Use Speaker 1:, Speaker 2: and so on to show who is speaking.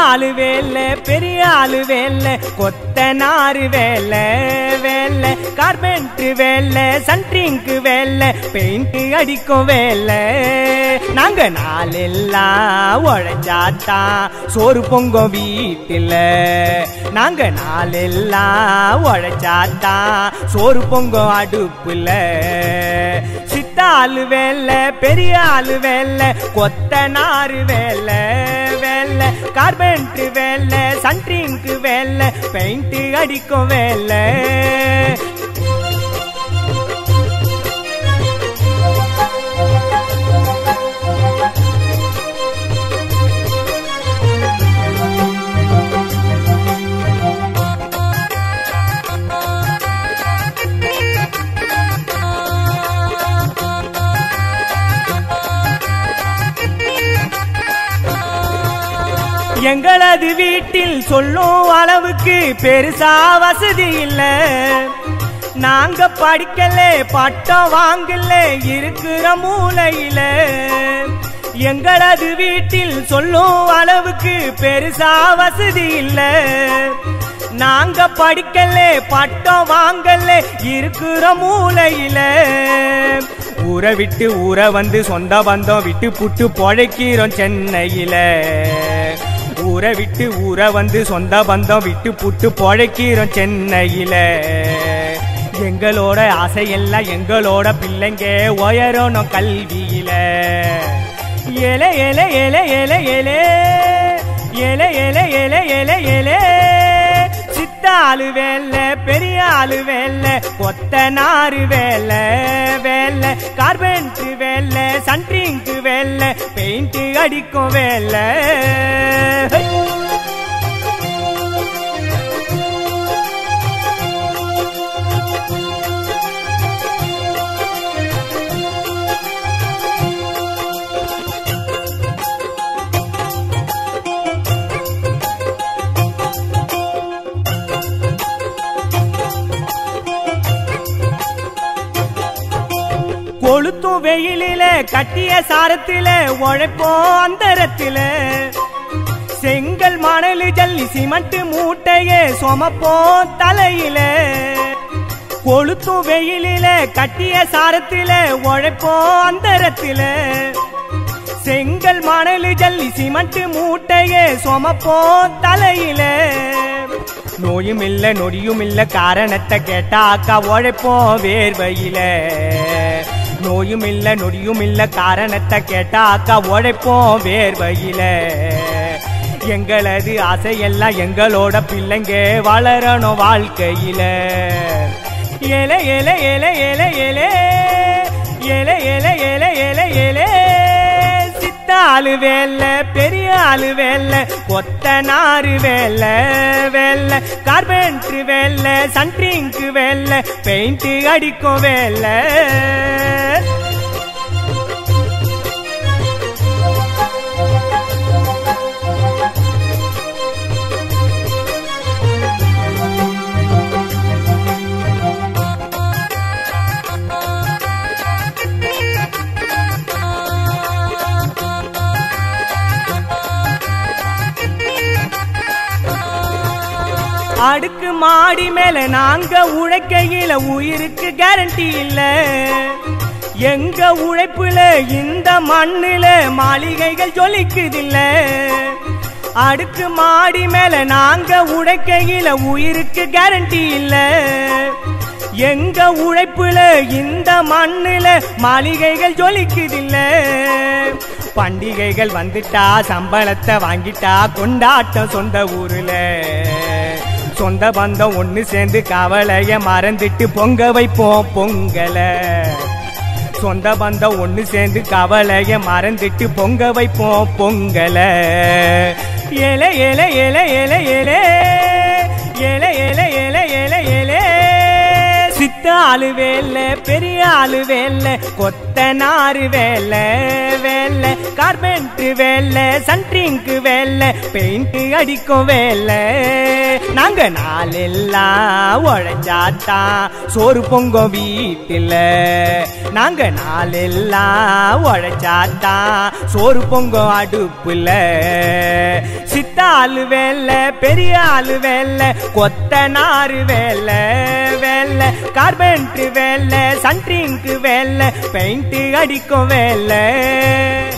Speaker 1: ஆளு வேலை பெரிய ஆளு வேலை கொத்தனாரு வேலை வேலை கார்பெண்டர் வேலை சென்ட்ரிங்கு வேலை பெயிண்ட் அடிக்கும் வேலை நாங்க நாளெல்லாம் உழைச்சாத்தான் சோறு பொங்கும் வீட்டுல நாங்க நாளெல்லாம் உழைச்சாத்தான் சோறு பொங்கும் அடுப்புல சித்தாளு வேலை பெரிய ஆளு வேலை கொத்தனாரு வேலை வேலை கார்பெண்டர் வேலை சென்ட்ரிங்கு வேலை பெயிண்ட் அடிக்கும் வேலை எங்களது வீட்டில் சொல்லும் அளவுக்கு பெருசா வசதி இல்ல நாங்க படிக்கல பட்டம் வாங்கல இருக்கிற மூலையில எங்களது வீட்டில் சொல்லும் அளவுக்கு பெருசா வசதி இல்ல நாங்க படிக்கல பட்டம் வாங்கல இருக்கிற மூலையில ஊரை விட்டு ஊரை வந்து சொந்த பந்தம் விட்டு புட்டு பொழைக்கிறோம் சென்னையில ஊரை விட்டு ஊரை வந்து சொந்த பந்தம் விட்டு புட்டு பொழைக்கிறோம் சென்னையில எங்களோட ஆசையெல்லாம் எங்களோட பிள்ளைங்க உயரணும் கல்வியில ஏலே ஏலே ஏலே ஏலே ஏலே ஏலே ஏலே ஏலே ஏலே ஏலே சித்தாளு வேலை பெரிய ஆளு வேலை கொத்தனாரு வேலை வேலை கார்பெண்டர் வேலை சென்ட்ரிங்கு வேலை பெயிண்ட் அடிக்கும் வேலை கொளுத்தும் வெயிலில கட்டிய சாரத்தில உழைப்போம் அந்தரத்தில செங்கல் மணல் ஜல்லி சிமெண்ட் மூட்டையே சுமப்போம் தலையில கொளுத்தும் வெயிலில கட்டிய சாரத்தில உழைப்போம் அந்தரத்தில செங்கல் மணல் ஜல்லி சிமெண்ட் மூட்டையே சுமப்போம் தலையில நோயும் இல்ல நொடியும் இல்ல காரணத்தை கேட்டாக்கா உழைப்போம் வேர்வையில நோயும் இல்ல நொடியும் இல்ல காரணத்தை கேட்டாக்கா உழைப்போம் வேர்வையில எங்களது ஆசையெல்லாம் எங்களோட பிள்ளைங்க வளரணும் வாழ்க்கையில ஏலே ஏலே ஏலே ஏலே ஏலே ஏலே ஏலே ஏலே ஏலே ஏலே சித்தாளு வேலை பெரிய ஆளு வேலை கொத்தனாரு வேலை வேலை கார்பெண்டர் வேலை சென்ட்ரிங்கு வேலை பெயிண்ட் அடிக்கும் வேலை அடுக்கு மாடி மேல நாங்க உழைக்கையில உயிருக்கு கேரண்டி இல்ல எங்க உழைப்புல இந்த மண்ணுல மாளிகைகள் ஜொலிக்குதில்ல அடுக்கு மாடி மேல நாங்க உழைக்கையில உயிருக்கு கேரண்டி இல்ல எங்க உழைப்புல இந்த மண்ணுல மாளிகைகள் ஜொலிக்குதில்ல பண்டிகைகள் வந்துட்டா சம்பளத்தை வாங்கிட்டா கொண்டாட்டம் சொந்த ஊருல சொந்த பந்தம் ஒண்ணு சேர்ந்து கவலைய மறந்துட்டு பொங்க வைப்போம் பொங்கல சொந்த பந்தம் ஒண்ணு சேர்ந்து கவலைய மறந்துட்டு பொங்க வைப்போம் பொங்கல ஏலே ஏலே ஏலே ஏலே ஏலே ஏலே ஏலே ஏலே ஏலே ஏலே சித்த சித்தாளு வேலை பெரிய ஆளு வேலை கொத்தனாரு வேலை வேலை கார்பெண்டர் வேலை சென்ட்ரிங்கு வேலை பெயிண்ட் அடிக்கும் வேலை நாங்க நாளெல்லாம் உழைச்சாத்தான் சோறு பொங்க வீட்டுல நாங்க நாளெல்லாம் உழைச்சாத்தான் சோறு பொங்க அடுப்புல சித்தாளு வேலை பெரிய ஆளு வேலை கொத்தனாரு வேலை வேலை கார்பெண்டர் வேலை சென்ட்ரிங்கு வேலை பெயிண்ட் அடிக்கும் வேலை